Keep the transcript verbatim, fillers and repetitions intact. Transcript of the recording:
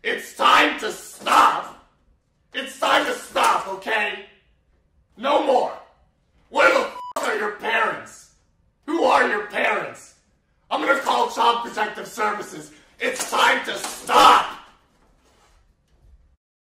It's time to stop. It's time to stop, okay? No more. Where the f*** are your parents? Who are your parents? I'm gonna call Child Protective Services. It's time to stop.